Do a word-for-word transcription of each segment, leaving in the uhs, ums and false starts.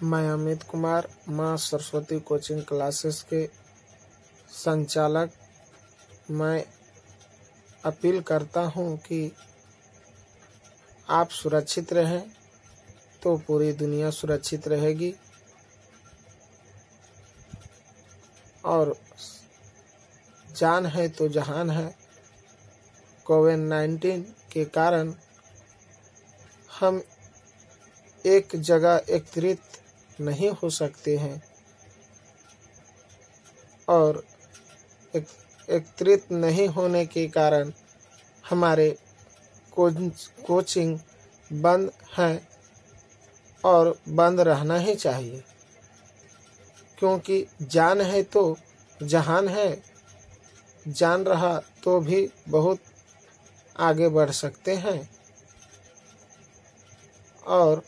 मैं अमित कुमार माँ Saraswati coaching classes के संचालक। मैं अपील करता हूँ कि आप सुरक्षित रहें तो पूरी दुनिया सुरक्षित रहेगी। और जान है तो जहान है। कोविड नाइन्टीन के कारण हम एक जगह एकत्रित नहीं हो सकते हैं और एक एकत्रित नहीं होने के कारण हमारे कोचिंग बंद हैं और बंद रहना ही चाहिए, क्योंकि जान है तो जहान है। जान रहा तो भी बहुत आगे बढ़ सकते हैं। और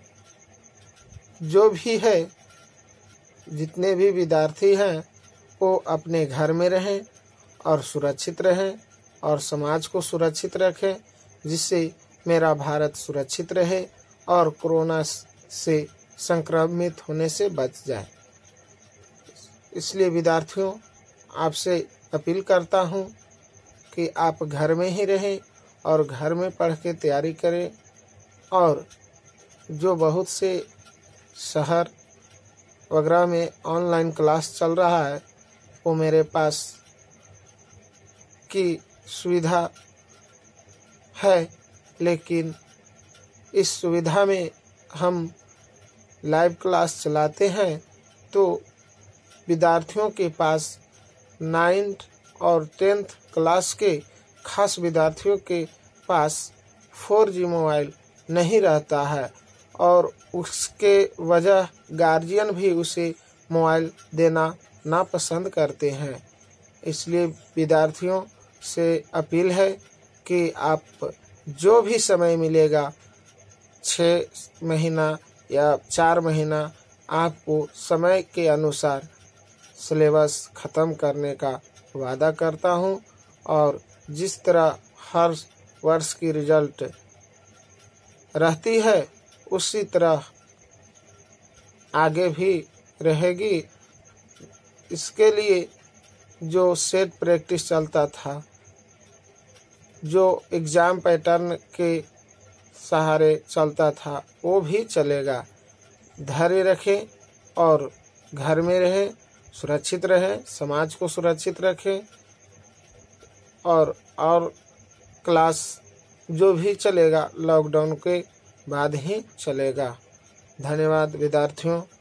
जो भी है, जितने भी विद्यार्थी हैं वो अपने घर में रहें और सुरक्षित रहें और समाज को सुरक्षित रखें, जिससे मेरा भारत सुरक्षित रहे और कोरोना से संक्रमित होने से बच जाए। इसलिए विद्यार्थियों, आपसे अपील करता हूं कि आप घर में ही रहें और घर में पढ़ के तैयारी करें। और जो बहुत से शहर वगैरह में ऑनलाइन क्लास चल रहा है, वो मेरे पास की सुविधा है, लेकिन इस सुविधा में हम लाइव क्लास चलाते हैं तो विद्यार्थियों के पास नाइन्थ और टेंथ क्लास के खास विद्यार्थियों के पास फोर जी मोबाइल नहीं रहता है और उसके वजह गार्जियन भी उसे मोबाइल देना नापसंद करते हैं। इसलिए विद्यार्थियों से अपील है कि आप जो भी समय मिलेगा, छः महीना या चार महीना, आपको समय के अनुसार सिलेबस ख़त्म करने का वादा करता हूं। और जिस तरह हर वर्ष की रिजल्ट रहती है, उसी तरह आगे भी रहेगी। इसके लिए जो सेट प्रैक्टिस चलता था, जो एग्ज़ाम पैटर्न के सहारे चलता था, वो भी चलेगा। धैर्य रखें और घर में रहें, सुरक्षित रहें, समाज को सुरक्षित रखें। और और क्लास जो भी चलेगा लॉकडाउन के बाद ही चलेगा। धन्यवाद विद्यार्थियों।